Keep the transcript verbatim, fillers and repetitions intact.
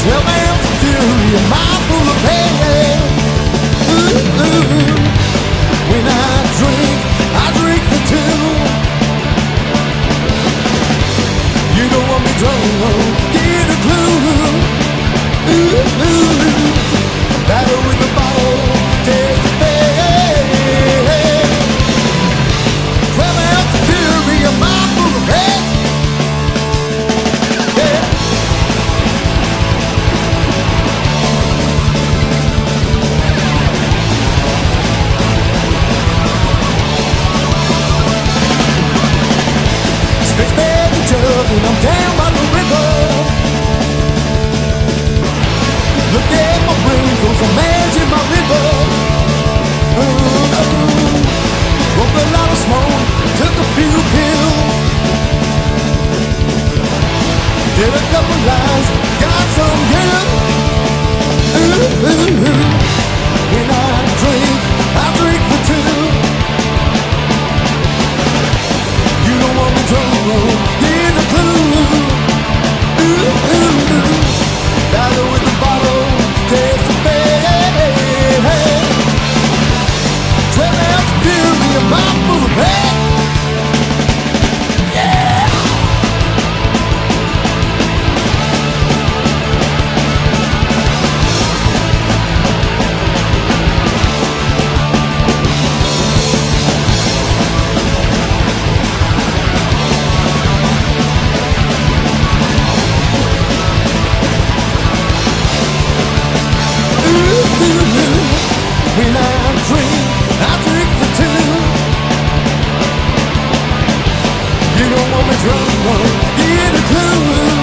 Tell me I'm the fury, a mind full of pain. Ooh, ooh. When I drink, I drink for two. You don't want me drunk, get a clue. Ooh, ooh. Battle with the bottle, take the fate. Tell me I'm the fury, a mind full of pain. And I'm down by the river. Look at my wrinkles, I'm managing my liver. Ooh, ooh. Broke a lot of smoke, took a few pills. Did a couple lines, got some good. Ooh, ooh, ooh. When I drink, I drink for two. You don't want me drunk, get a clue. Ooh, ooh, ooh. Battle with the bottle, taste the fate. Twelve ounce fury, a mind full of pain. Yeah. When I drink, I drink for two. You don't want me drunk, get a clue.